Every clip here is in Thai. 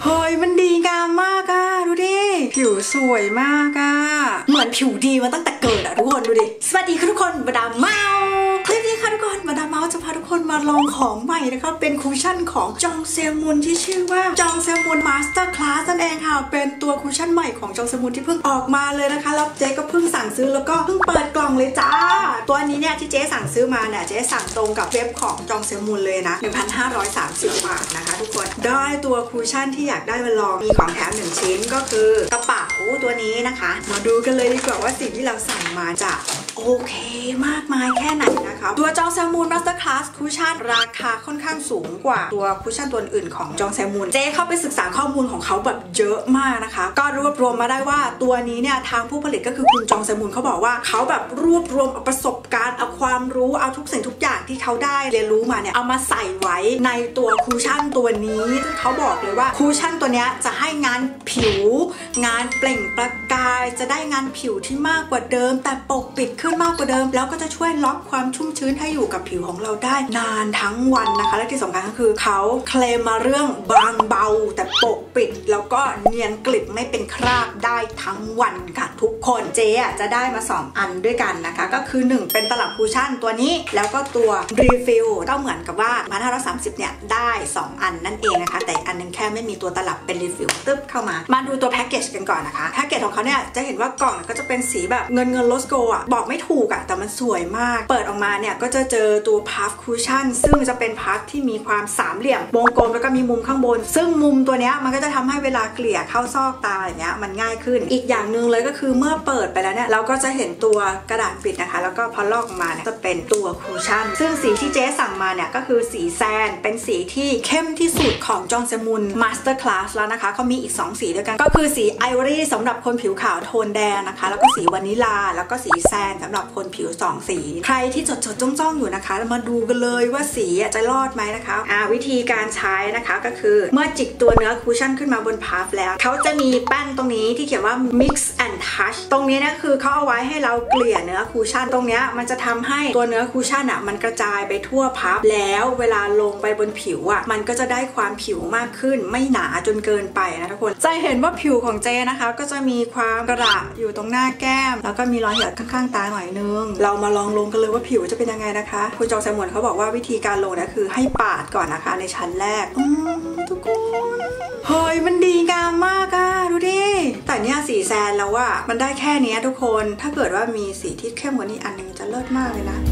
เฮ้ยมันดีงามมากอะดูดิผิวสวยมากอะเหมือนผิวดีมาตั้งแต่เกิดอะทุกคนดูดิสวัสดีค่ะทุกคนมาดามเมาคลิปนี้ค่ะทุกคนมาดามเมาจะพาทุกคนมาลองของใหม่นะคะเป็นคุชชั่นของจองเซมุนที่ชื่อว่าจองเซมุนมาสเตอร์คลาสนั่นเองค่ะเป็นตัวคุชชั่นใหม่ของจองเซมุนที่เพิ่งออกมาเลยนะคะแล้วเจ๊ก็เพิ่งสั่งซื้อแล้วก็เพิ่งเปิดกล่องเลยจ้าตัวนี้เนี่ยที่เจ๊สั่งซื้อมาเนี่ยเจ๊สั่งตรงกับเว็บของจองเซมุนเลยนะ 1,530 บาทนะคะทุกคนได้ตัวคุชชั่นที่อยากได้มาลองมีของแถม1ชิ้นก็คือกระเป๋าตัวนี้นะคะมาดูกันเลยดีกว่าว่าสิ่งที่เราสั่งมาจะโอเคมากมายแค่ไหนนะคะตัวจองเซมุนมาสเตอร์คลาสคุชชั่นราคาค่อนข้างสูงกว่าตัวคุชชั่นตัวอื่นของจองเซมุนเจ๊เข้าไปศึกษาข้อมูลของเขาแบบเยอะมากนะคะก็รวบรวมมาได้ว่าตัวนี้เนี่ยทางผู้ผลิตก็คือคุณจองเซมุนเขาบอกว่าเขาแบบรวบรวมเอาประสบการณ์เอาความรู้เอาทุกสิ่งทุกอย่างที่เขาได้เรียนรู้มาเนี่ยเอามาใส่ไว้ในตัวคุชชั่นตัวนี้ซึ่งเขาบอกเลยว่าคุชชั่นตัวนี้จะให้งานผิวงานเปล่งประกายจะได้งานผิวที่มากกว่าเดิมแต่ปกปิดขึ้นมากกว่าเดิมแล้วก็จะช่วยล็อกความชุ่มชื้นให้อยู่กับผิวของเราได้นานทั้งวันนะคะและที่สำคัญก็คือเขาเคลมมาเรื่องบางเบาแต่ปกปิดแล้วก็เนียนกลิบไม่เป็นคราบได้ทั้งวันค่ะทุกคนเจ๊จะได้มา2อันด้วยกันนะคะก็คือ1เป็นตลับคุชชั่นตัวนี้แล้วก็ตัวรีฟิลก็เหมือนกับว่า1,530เนี่ยได้2อันนั่นเองนะคะแต่อันนึงแค่ไม่มีตัวตลับเป็นรีฟิลตึ๊บเข้ามาดูตัวแพ็กเกจกันก่อนนะคะแพ็กเกจของเขาเนี่ยจะเห็นว่ากล่องก็จะเป็นสีแบบเงินโลสโกอ่ะบอกไม่ถูกอ่ะแต่มันสวยมากเปิดออกมาเนี่ยก็จะเจอตัวพัฟคุชชั่นซึ่งจะเป็นพัฟที่มีความสามเหลี่ยมวงกลมแล้วก็มีมุมข้างบนซึ่งมุมตัวเนี้ยมันก็จะทำให้เวลาเกลี่ยเข้าซอกตาอย่างเงี้ยมันง่ายขึ้นอีกอย่างหนึ่งเลยก็คือเมื่อเปิดไปแล้วเนี่ยเราก็จะเห็นตัวกระดาษปิดนะคะแล้วก็พอลอกออกมาเนี่ยจะเป็นตัวคุชชั่นซึ่งสีที่เจ๊สั่งมาเนี่ยก็คือสีแซนเป็นสีที่เข้มที่สุดของจองเซมุนมาสเตอร์คลาสแล้วนะคะเขามีอีก2สีด้วยกันก็คือสีไอวอรี่สำหรับคนผิวขาวโทนแดงนะคะแล้วก็สีวานิลาแล้วก็สีแซนสำหรับคนผิว2สีใครที่จดจ้องอยู่นะคะมาดูกันเลยว่าสีจะรอดไหมนะคะวิธีการใช้นะคะก็คือเมื่อจิกตัวเนื้อคุชชั่นขึ้นมาบนพัฟแล้วเขาจะมีแป้นตรงนี้ที่เขียนว่า mix and touch ตรงนี้นะคือเขาเอาไว้ให้เราเกลี่ยเนื้อคุชชั่นตรงนี้มันจะทำให้ตัวเนื้อคุชชั่นมันกระจายไปทั่วพัฟแล้วเวลาลงไปบนผิวมันก็จะได้ความผิวมากขึ้นไม่หนาจนเกินไปนะทุกคนจะเห็นว่าผิวของเจนะคะก็จะมีความกระอยู่ตรงหน้าแก้มแล้วก็มีรอยเหี่ยวข้างๆตาหน่อยนึงเรามาลองลงกันเลยว่าผิวจะเป็นยังไงนะคะคุณจองแซมมอนเขาบอกว่าวิธีการลงนะคือให้ปาดก่อนนะคะในชั้นแรกทุกคนเฮ้ยมันดีงามมากอะดูดิแต่เนี่ยสีแซนแล้วว่ามันได้แค่นี้ทุกคนถ้าเกิดว่ามีสีที่เข้มกว่านี้อันนึงจะเลิศมากเลยนะ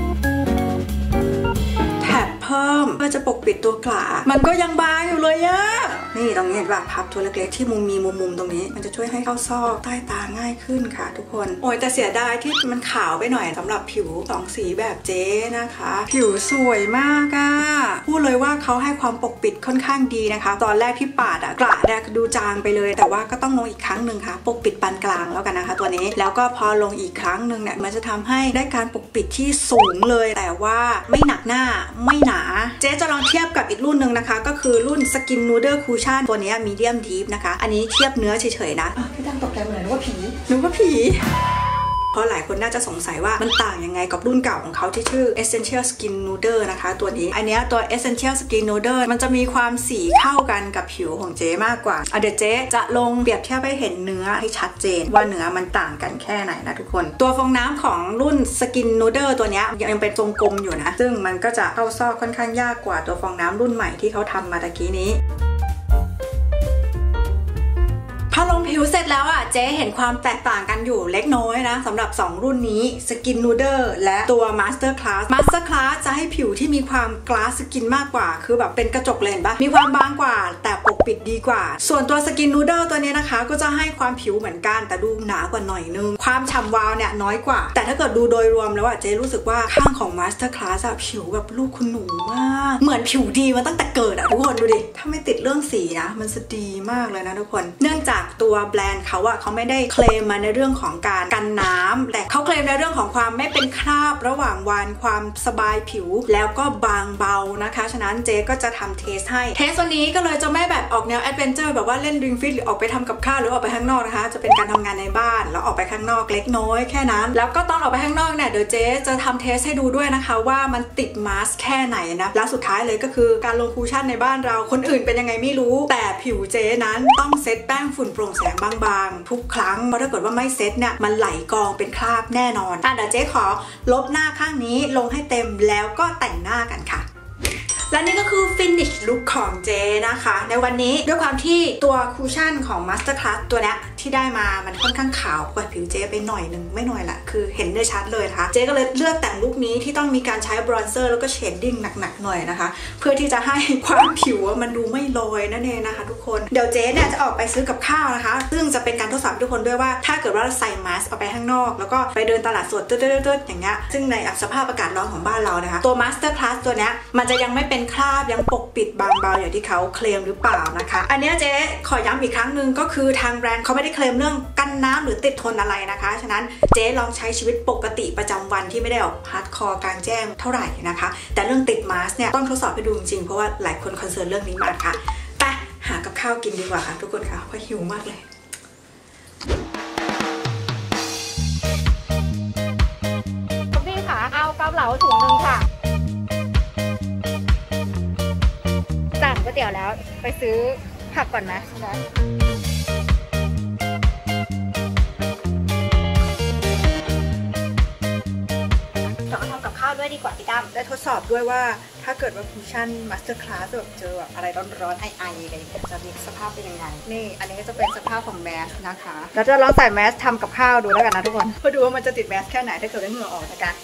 เพิ่มเพื่อจะปกปิดตัวกลามันก็ยังบางอยู่เลยอะนี่ตรงนี้เห็นป่ะพับตัวเล็กๆที่มีมุมตรงนี้มันจะช่วยให้เข้าซอกใต้ตาง่ายขึ้นค่ะทุกคนโอ้ยแต่เสียดายที่มันขาวไปหน่อยสำหรับผิว2สีแบบเจ๊นะคะผิวสวยมากอะพูดเลยว่าเขาให้ความปกปิดค่อนข้างดีนะคะตอนแรกที่ปาดกระแดกดูจางไปเลยแต่ว่าก็ต้องลงอีกครั้งหนึ่งค่ะปกปิดปานกลางแล้วกันนะคะตัวนี้แล้วก็พอลงอีกครั้งหนึ่งเนี่ยมันจะทำให้ได้การปกปิดที่สูงเลยแต่ว่าไม่หนักหน้าไม่หนาเจ๊จะลองเทียบกับอีกรุ่นหนึ่งนะคะก็คือรุ่นสกินนูเดอร์คูชั่นตัวนี้มีเดียมดีฟนะคะอันนี้เทียบเนื้อเฉยๆนะพี่ตั้งตกใจเหมือนนึกว่าผีเพราะหลายคนน่าจะสงสัยว่ามันต่างยังไงกับรุ่นเก่าของเขาที่ชื่อ Essential Skin Nuder นะคะตัวนี้อันนี้ตัว Essential Skin Nuder มันจะมีความสีเข้ากันกับผิวของเจ๊มากกว่าเดี๋ยวเจ๊จะลงเปรียบเทียบให้เห็นเนื้อให้ชัดเจนว่าเนื้อมันต่างกันแค่ไหนนะทุกคนตัวฟองน้ำของรุ่น Skin Nuder ตัวนี้ยังเป็นทรงกลมอยู่นะซึ่งมันก็จะเข้าซอกค่อนข้างยากกว่าตัวฟองน้ำรุ่นใหม่ที่เขาทำมาตะกี้นี้พอลงผิวเสร็จแล้วเจ๊เห็นความแตกต่างกันอยู่เล็กน้อยนะสำหรับ2รุ่นนี้ Skin Nuder และตัว Master Class Master Class จะให้ผิวที่มีความ glass skin มากกว่าคือแบบเป็นกระจกเลนปะมีความบางกว่าแต่ปกปิดดีกว่าส่วนตัว Skin Nuder ตัวนี้นะคะก็จะให้ความผิวเหมือนกันแต่ดูหนากว่าหน่อยนึงความฉ่ำวาวเนี่ยน้อยกว่าแต่ถ้าเกิดดูโดยรวมแล้วเจ๊รู้สึกว่าข้างของ Master Class ผิวแบบลูกคุณหนูมากเหมือนผิวดีมาตั้งแต่เกิดทุกคนดูดิถ้าไม่ติดเรื่องสีนะมันจะดีมากเลยนะทุกคนเนื่องจากตัวแบรนด์เขาเขาไม่ได้เคลมมาในเรื่องของการกันน้ำแต่เขาเคลมในเรื่องของความไม่เป็นคราบระหว่างวันความสบายผิวแล้วก็บางเบานะคะฉะนั้นเจ๊ก็จะทำเทสให้เทสวันนี้ก็เลยจะไม่แบบออกแนวแอดเวนเจอร์แบบว่าเล่นริงฟิตหรือออกไปทำกับข้าวหรือออกไปข้างนอกนะคะจะเป็นการทำงานในบ้านแล้วออกไปข้างนอกเล็กน้อยแค่นั้นแล้วก็ตอนออกไปข้างนอกเนี่ยเดี๋ยวเจ๊จะทำเทสให้ดูด้วยนะคะว่ามันติดมาสก์แค่ไหนนะแล้วสุดท้ายเลยก็คือการลงคูชั่นในบ้านเราคนอื่นเป็นยังไงไม่รู้แต่ผิวเจ๊นั้นต้องเซตแป้งฝุ่นโปร่งแสงบางๆทุกครั้งเพราะถ้าเกิดว่าไม่เซตเนี่ยมันไหลกองเป็นคราบแน่นอนเดี๋ยวเจ๊ขอลบหน้าข้างนี้ลงให้เต็มแล้วก็แต่งหน้ากันค่ะและนี่ก็คือ finish look ของเจนะคะในวันนี้ด้วยความที่ตัวคูชั่นของ Master Class ตัวเนี้ยที่ได้มามันค่อนข้างขาวกว่าผิวเจไปหน่อยนึงไม่หน่อยละคือเห็นได้ชัดเลยนะคะเจก็เลยเลือกแต่งลุคนี้ที่ต้องมีการใช้บรอนเซอร์แล้วก็เชดดิ้งหนักๆหน่อยนะคะเพื่อที่จะให้ความผิวมันดูไม่ลอยนั่นเองนะคะทุกคนเดี๋ยวเจเนี่ยจะออกไปซื้อกับข้าวนะคะซึ่งจะเป็นการทดสอบทุกคนด้วยว่าถ้าเกิดว่าใส่มาสก์ออกไปข้างนอกแล้วก็ไปเดินตลาดสดตึ๊ดๆๆอย่างเงี้ยซึ่งในสภาพอากาศร้อนของบ้านเรานะคะตัว Master Class ตัวเนี้ยมันจะยังไม่เป็นคราบยังปกปิดบางเบาอย่างที่เขาเคลมหรือเปล่านะคะอันนี้เจ๊ขอย้ำอีกครั้งหนึ่งก็คือทางแบรนด์เขาไม่ได้เคลมเรื่องกันน้ำหรือติดทนอะไรนะคะฉะนั้นเจ๊ลองใช้ชีวิตปกติประจำวันที่ไม่ได้ออกฮาร์ดคอร์กลางแจ้งเท่าไหร่นะคะแต่เรื่องติดมาสก์เนี่ยต้องทดสอบให้ดูจริงๆเพราะว่าหลายคนคอนเซิร์นเรื่องนี้มากค่ะไปหากับข้าวกินดีกว่าค่ะทุกคนค่ะเพราะหิวมากเลยพี่ค่ะเอาเกาเหลาถุงนึงค่ะสั่งก๋วยเตี๋ยวแล้วไปซื้อผักก่อนนะเราทำกับข้าวด้วยดีกว่าพี่ตั้มได้ทดสอบด้วยว่าถ้าเกิดว่าคูชั่น Master Class แบบเจอแบบอะไรร้อนๆไออะไรอย่างเงี้ยจะมีสภาพเป็นยังไงนี่อันนี้ก็จะเป็นสภาพของแมสนะคะแล้วจะลองใส่แมสทำกับข้าวดูแล้วกันนะทุกคนเพื่อดูว่ามันจะติดแมสแค่ไหนถ้าเกิดได้เหงื่อออกนะคะ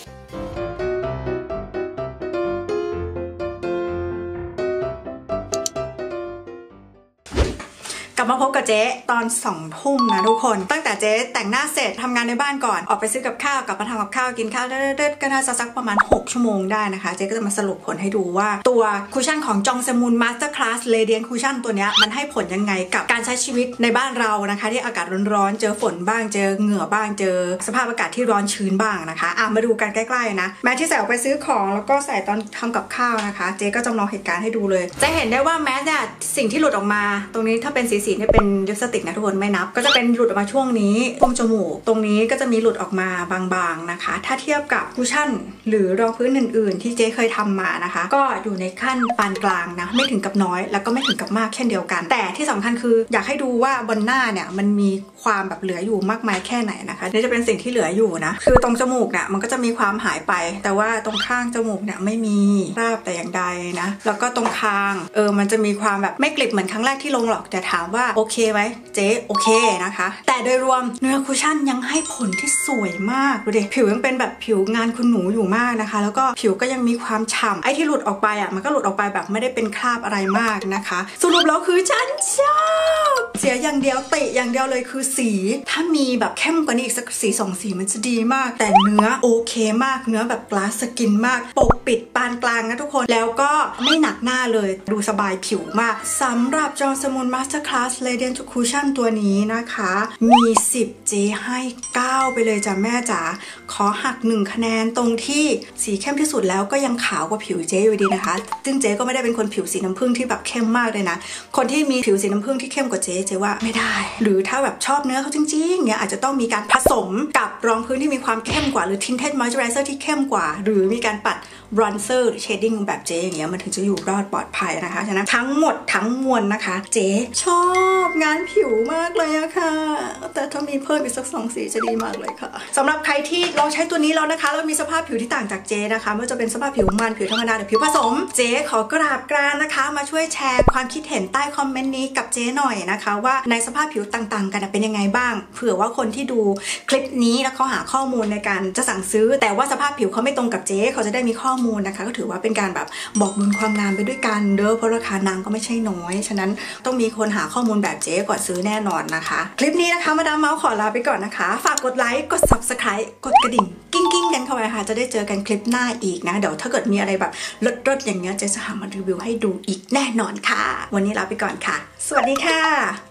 กลับมาพบกับเจ๊ตอน2 ทุ่มนะทุกคนตั้งแต่เจ๊แต่งหน้าเสร็จทำงานในบ้านก่อนออกไปซื้อกับข้าวกลับมาทำกับข้าวกินข้าวเด็ดๆก็น่าจะสักประมาณ6 ชั่วโมงได้นะคะเจ๊ก็จะมาสรุปผลให้ดูว่าตัวคูชั่นของจองเซมูน Master Class Radiant Cushion ตัวเนี้ยมันให้ผลยังไงกับการใช้ชีวิตในบ้านเรานะคะที่อากาศร้อนๆเจอฝนบ้างเจอเหงื่อบ้างเจอสภาพอากาศที่ร้อนชื้นบ้างนะคะมาดูกันใกล้ๆนะแม้ที่ใส่ออกไปซื้อของแล้วก็ใส่ตอนทำกับข้าวนะคะเจ๊ก็จำลองเหตุการณ์ให้ดูเลยจะเห็นได้ว่าแม้เนี่ยสิ่งที่หลุดออกมาตรงนี้ถ้าเป็นสีเนี่ยเป็นลิปสติกนะทุกคนไม่นับก็จะเป็นหลุดออกมาช่วงนี้ตรงจมูกตรงนี้ก็จะมีหลุดออกมาบางๆนะคะถ้าเทียบกับคูชั่นหรือรองพื้นอื่นๆที่เจ๊เคยทำมานะคะก็อยู่ในขั้นปานกลางนะไม่ถึงกับน้อยแล้วก็ไม่ถึงกับมากเช่นเดียวกันแต่ที่สำคัญคืออยากให้ดูว่าบนหน้าเนี่ยมันมีความแบบเหลืออยู่มากมายแค่ไหนนะคะนี่จะเป็นสิ่งที่เหลืออยู่นะคือตรงจมูกเนี่ยมันก็จะมีความหายไปแต่ว่าตรงข้างจมูกเนี่ยไม่มีคราบแต่อย่างใดนะแล้วก็ตรงคางมันจะมีความแบบไม่กลิบเหมือนครั้งแรกที่ลงหรอกแต่ถามว่าโอเคไหมเจ๊โอเคนะคะแต่โดยรวมเนื้อคูชั่นยังให้ผลที่สวยมากดูดิผิวยังเป็นแบบผิวงานคุณหนูอยู่มากนะคะแล้วก็ผิวก็ยังมีความฉ่ำไอ้ที่หลุดออกไปมันก็หลุดออกไปแบบไม่ได้เป็นคราบอะไรมากนะคะสรุปแล้วคือฉันชอบเสียอย่างเดียวติอย่างเดียวเลยคือสีถ้ามีแบบเข้มกว่านี้อีกสักสี2 สีมันจะดีมากแต่เนื้อโอเคมากเนื้อแบบกลาสสกินมากปกปิดปานกลางนะทุกคนแล้วก็ไม่หนักหน้าเลยดูสบายผิวมากสำหรับจองสมูน Master Class Radiant Cushion ตัวนี้นะคะมี10เจให้9ไปเลยจ้ะแม่จ๋าขอหัก1 คะแนนตรงที่สีเข้มที่สุดแล้วก็ยังขาวกว่าผิวเจอยู่ดีนะคะซึ่งเจก็ไม่ได้เป็นคนผิวสีน้ำผึ้งที่แบบเข้มมากเลยนะคนที่มีผิวสีน้ำผึ้งที่เข้มกว่าเจว่าไม่ได้หรือถ้าแบบชอบเนื้อเขาจริงๆเนี่ยอาจจะต้องมีการผสมกับรองพื้นที่มีความเข้มกว่าหรือ tinted moisturizer ที่เข้มกว่าหรือมีการปัด bronzer หรือ shading แบบเจอย่างเงี้ยมันถึงจะอยู่รอดปลอดภัยนะคะฉะนั้นทั้งหมดทั้งมวลนะคะเจชอบงานผิวมากเลยอะค่ะแต่ถ้ามีเพิ่มอีกสัก2 สีจะดีมากเลยค่ะสำหรับใครที่ลองใช้ตัวนี้แล้วนะคะแล้วมีสภาพผิวที่ต่างจากเจนะคะไม่ว่าจะเป็นสภาพผิวมันผิวธรรมดาหรือผิวผสมเจขอกราบกรานนะคะมาช่วยแชร์ความคิดเห็นใต้คอมเมนต์นี้กับเจหน่อยนะคะว่าในสภาพผิวต่างๆกันเป็นยังไงบ้างเผื่อว่าคนที่ดูคลิปนี้แล้วเขาหาข้อมูลในการจะสั่งซื้อแต่ว่าสภาพผิวเขาไม่ตรงกับเจเขาจะได้มีข้อมูลนะคะก็ถือว่าเป็นการแบบบอกบุญความงามไปด้วยกันเด้อเพราะราคานางก็ไม่ใช่น้อยฉะนั้นต้องมีคนหาข้อมูลแบบเจก่อนซื้อแน่นอนนะคะคลิปนี้นะคะมาดามเมาส์ขอลาไปก่อนนะคะฝากกดไลค์กด Subscribe กดกระดิ่งกิ้งกันเข้าไปค่ะจะได้เจอกันคลิปหน้าอีกนะเดี๋ยวถ้าเกิดมีอะไรแบบรสอย่างเงี้ยเจจะหามารีวิวให้ดูอีกแน่นอนค่ะวันนี้ลาไปก่อนค่ะสวัสดีค่ะ